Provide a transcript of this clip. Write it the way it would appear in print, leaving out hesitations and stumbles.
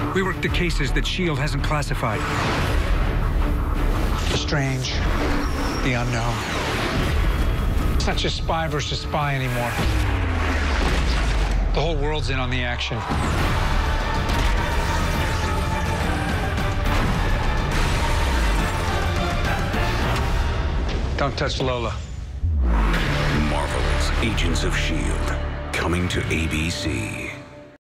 We work the cases that S.H.I.E.L.D. hasn't classified. The strange, the unknown. It's not just spy versus spy anymore. The whole world's in on the action. Don't touch Lola. Marvel's Agents of S.H.I.E.L.D. coming to ABC.